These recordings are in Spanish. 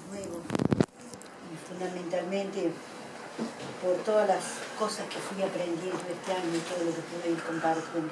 nuevo. Y fundamentalmente por todas las cosas que fui aprendiendo este año y todo lo que pude ir compartiendo.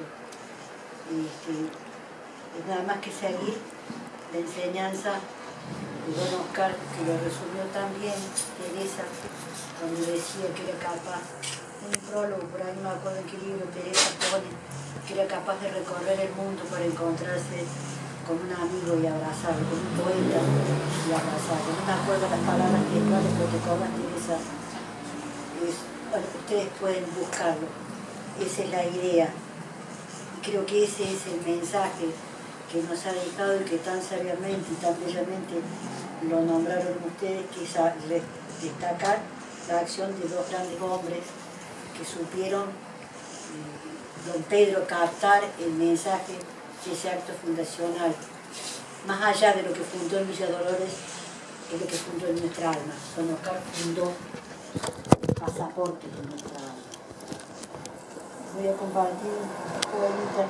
Es nada más que seguir la enseñanza de Don Oscar, que lo resumió tan bien Teresa, cuando decía que era capaz, en un prólogo, por ahí no me acuerdo en qué libro Teresa pone, que era capaz de recorrer el mundo para encontrarse con un amigo y abrazarlo, con un poeta y abrazarlo. No me acuerdo las palabras textuales, pero te cobran Teresa. Bueno, ustedes pueden buscarlo. Esa es la idea. Y creo que ese es el mensaje que nos ha dejado y que tan sabiamente y tan bellamente lo nombraron ustedes, que es destacar la acción de dos grandes hombres que supieron, don Pedro, captar el mensaje de ese acto fundacional. Más allá de lo que fundó en Villa Dolores, es lo que fundó en nuestra alma. Don Oscar fundó el pasaporte de nuestra alma. Voy a compartir un poemita.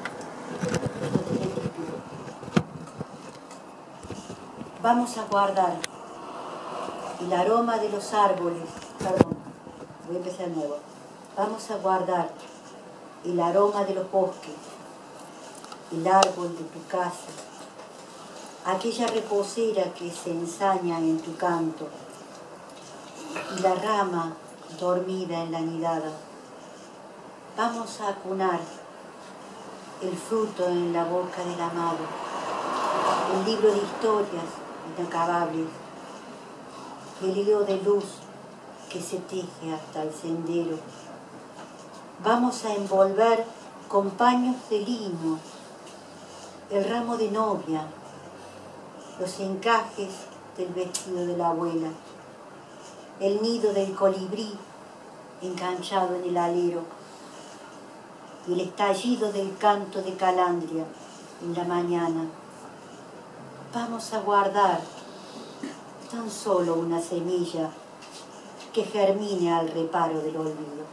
Vamos a guardar el aroma de los árboles, perdón, voy a empezar de nuevo. Vamos a guardar el aroma de los bosques, el árbol de tu casa, aquella reposera que se ensaña en tu canto, y la rama dormida en la nidada. Vamos a acunar el fruto en la boca del amado, el libro de historias inacabables, el hilo de luz que se teje hasta el sendero. Vamos a envolver con paños de lino el ramo de novia, los encajes del vestido de la abuela, el nido del colibrí enganchado en el alero y el estallido del canto de calandria en la mañana. Vamos a guardar tan solo una semilla que germine al reparo del olvido.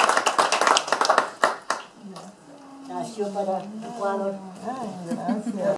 Nació para Ecuador. Gracias.